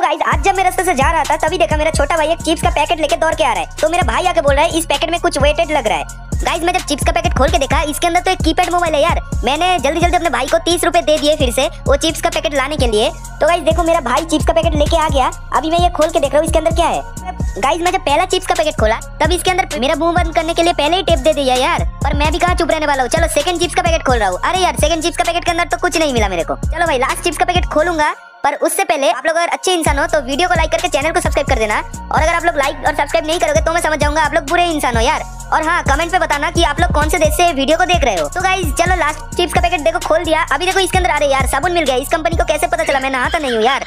Guys आज जब मैं रास्ते से जा रहा था तभी देखा मेरा छोटा भाई एक चिप्स का पैकेट लेके दौड़ के आ रहा है। तो मेरा भाई आके बोल रहा है इस पैकेट में कुछ वेटेड लग रहा है। गाइस मैं जब चिप्स का पैकेट खोल के देखा इसके अंदर तो एक कीपैड मोबाइल है यार। मैंने जल्दी जल्दी अपने भाई को 30 रुपए दे दिए फिर से वो चिप्स का पैकेट लाने के लिए। तो गाइस देखो मेरा भाई चिप्स का पैकेट लेके आ गया। अभी मैं ये खोल के देख रहा हूँ इसके अंदर क्या है। गाइस मैं जब पहला चिप्स का पैकेट खोला तब इसके अंदर मेरा मुंह बंद करने के लिए पहले ही टेप दे दिया यार। पर मैं भी कहाँ चुप रहने वाला हूँ। चलो सेकंड चिप्स का पैकेट खोल रहा हूँ। अरे यार सेकंड चिप्स का पैकेट के अंदर तो कुछ नहीं मिला मेरे को। चलो भाई लास्ट चिप्स का पैकेट खोलूंगा। पर उससे पहले आप लोग अगर अच्छे इंसान हो तो वीडियो को लाइक करके चैनल को सब्सक्राइब कर देना। और अगर आप लोग लाइक और सब्सक्राइब नहीं करोगे तो मैं समझ जाऊंगा आप लोग बुरे इंसान हो यार। और हाँ कमेंट पे बताना कि आप लोग कौन से देश से वीडियो को देख रहे हो। तो गाइस चलो लास्ट चिप्स का पैकेट देखो खोल दिया। अभी देखो इसके अंदर अरे यार साबुन मिल गया। इस कंपनी को कैसे पता चला, मैं नहाता नहीं हूँ यार।